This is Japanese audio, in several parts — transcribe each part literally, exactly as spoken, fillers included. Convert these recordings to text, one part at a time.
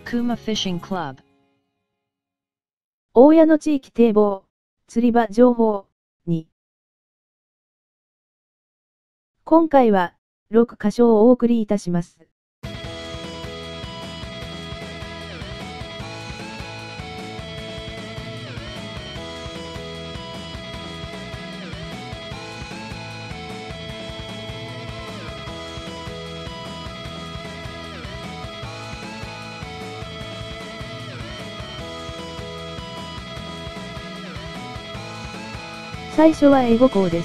Kuma Fishing Club 大谷の地域堤防、釣り場情報に。今回はろく箇所をお送りいたします。最初は英語校です。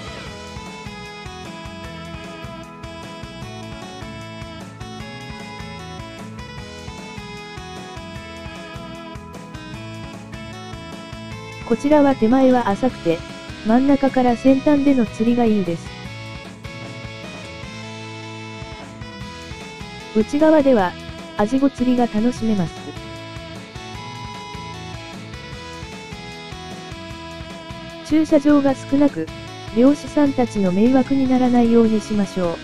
こちらは手前は浅くて、真ん中から先端での釣りがいいです。内側では、アジゴ釣りが楽しめます。駐車場が少なく、漁師さんたちの迷惑にならないようにしましょ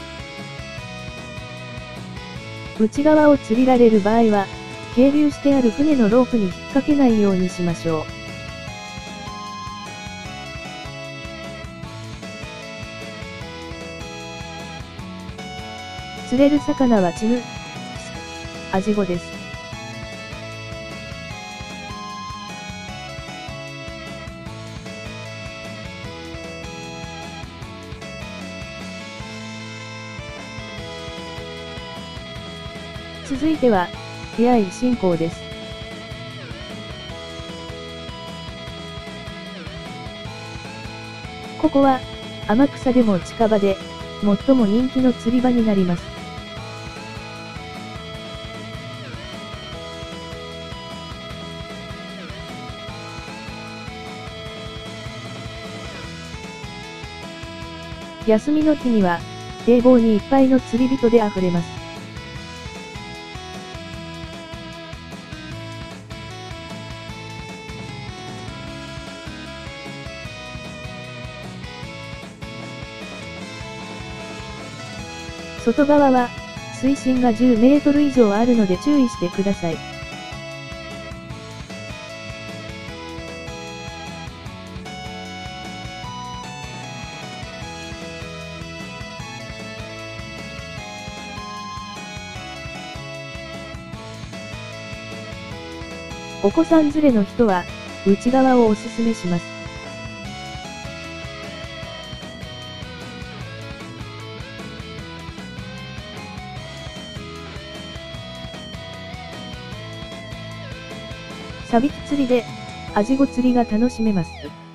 う。内側を釣りられる場合は、係留してある船のロープに引っ掛けないようにしましょう。釣れる魚はチヌ、アジゴです。続いては、出会い進行です。ここは、天草でも近場で、最も人気の釣り場になります。休みの日には、堤防にいっぱいの釣り人で溢れます。外側は、水深がじゅうメートル以上あるので注意してください。お子さん連れの人は、内側をおすすめします。サビキ釣りで、アジゴ釣りが楽しめます。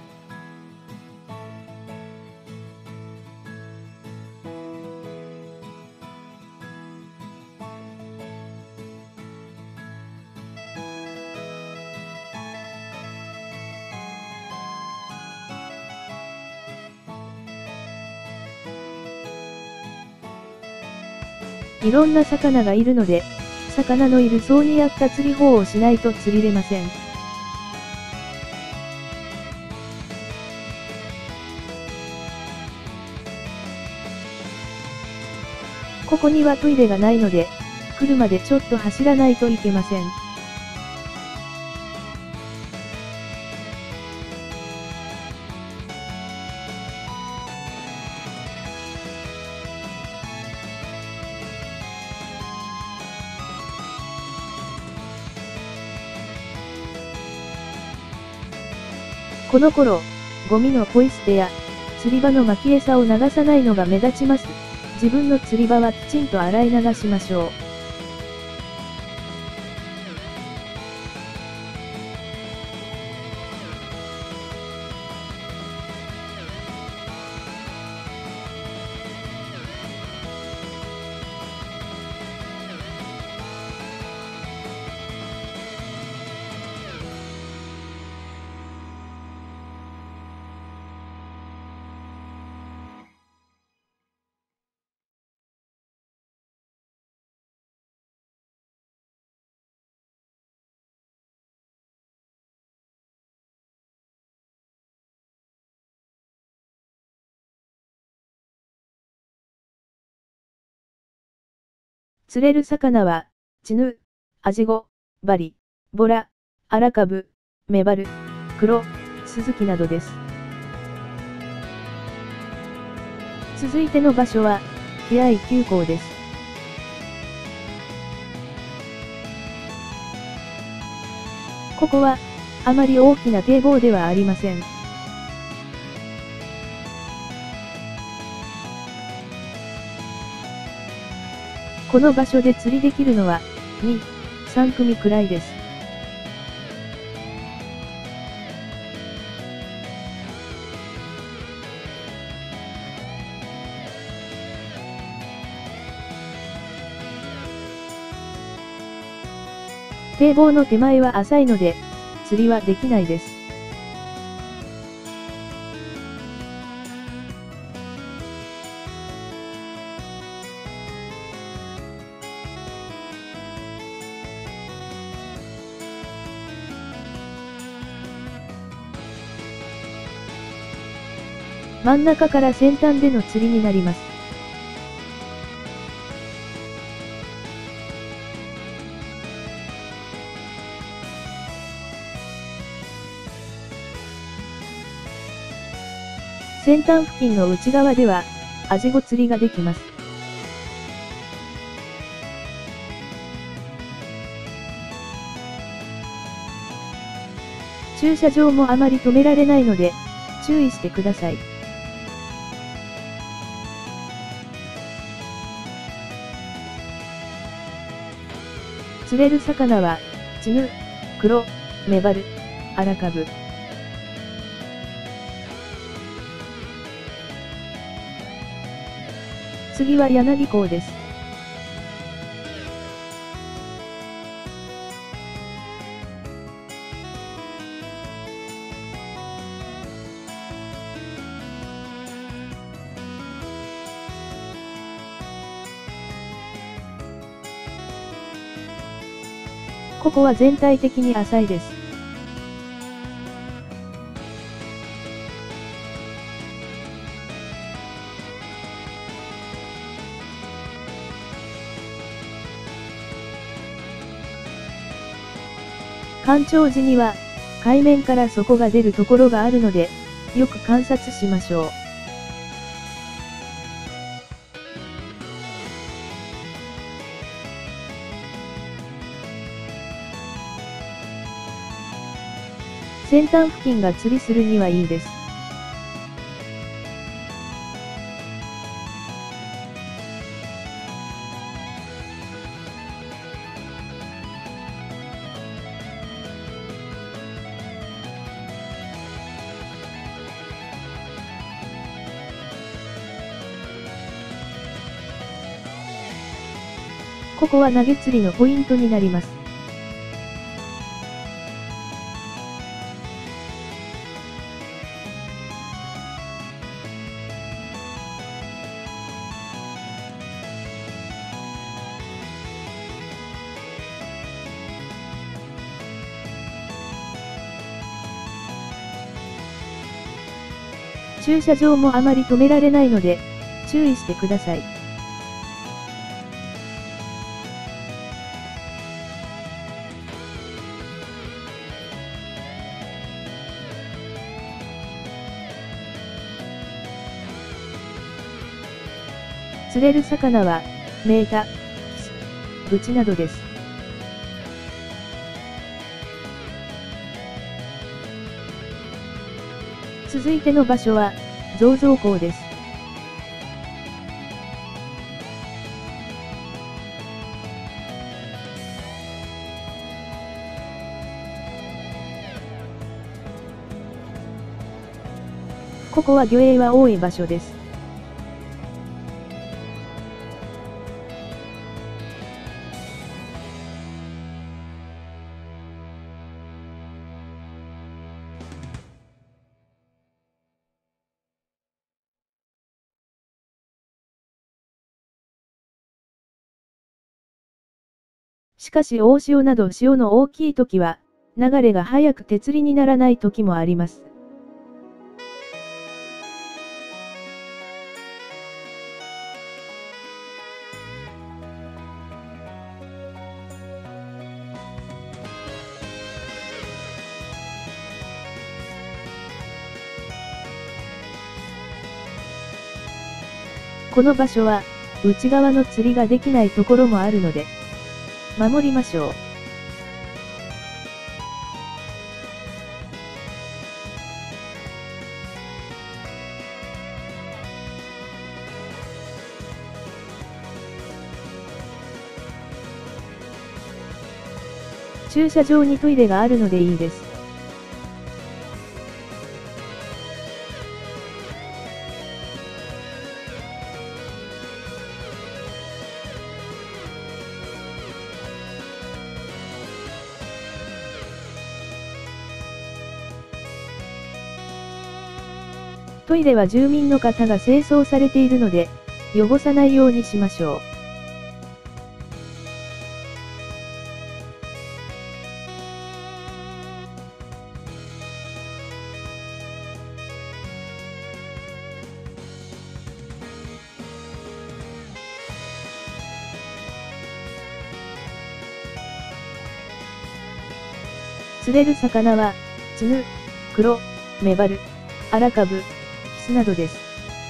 いろんな魚がいるので、魚のいる層に合った釣り法をしないと釣りれません。ここにはトイレがないので、車でちょっと走らないといけません。この頃、ゴミのポイ捨てや、釣り場の巻き餌を流さないのが目立ちます。自分の釣り場はきちんと洗い流しましょう。釣れる魚は、チヌ、 アジゴ、バリ、ボラ、アラカブ、メバル、クロ、スズキなどです。続いての場所は、喜愛急行です。ここは、あまり大きな堤防ではありません。この場所で釣りできるのは、に、さんくみくらいです。堤防の手前は浅いので、釣りはできないです。真ん中から先端での釣りになります。先端付近の内側では、アジゴ釣りができます。駐車場もあまり止められないので、注意してください。釣れる魚は、チヌ、クロ、メバル、アラカブ。次は柳港です。ここは全体的に浅いです。干潮時には、海面から底が出るところがあるので、よく観察しましょう。先端付近が釣りするにはいいです。ここは投げ釣りのポイントになります。駐車場もあまり止められないので、注意してください。釣れる魚は、メータ、キス、ブチなどです。続いての場所は、造像港です。ここは魚影は多い場所です。しかし大潮など潮の大きい時は、流れが速くて釣りにならない時もあります。 この場所は、内側の釣りができないところもあるので、守りましょう。駐車場にトイレがあるのでいいです。トイレは住民の方が清掃されているので、汚さないようにしましょう。釣れる魚は、チヌ、クロ、メバル、アラカブ、キスなどです。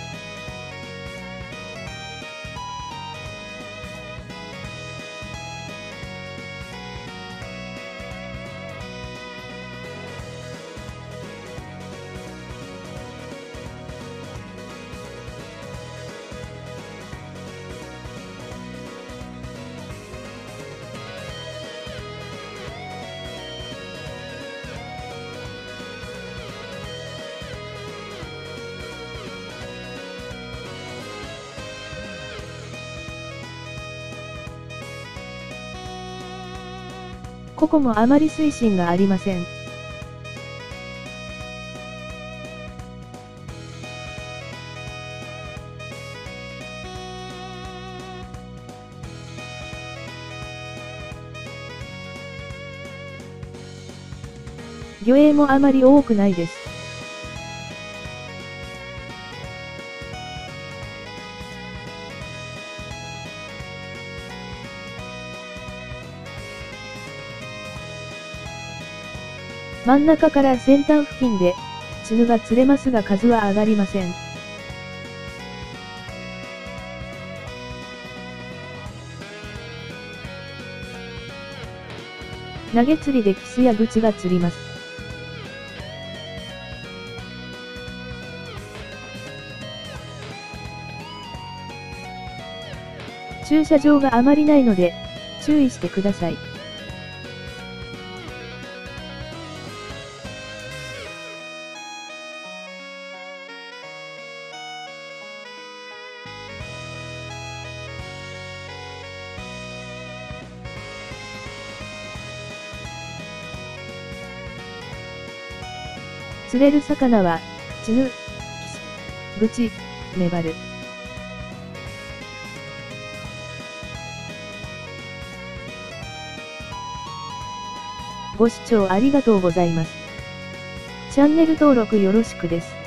ここもあまり水深がありません。魚影もあまり多くないです。真ん中から先端付近で、チヌが釣れますが数は上がりません。投げ釣りでキスやグチが釣ります。駐車場があまりないので、注意してください。釣れる魚は、チヌ、キス、グチ、メバル。ご視聴ありがとうございます。チャンネル登録よろしくです。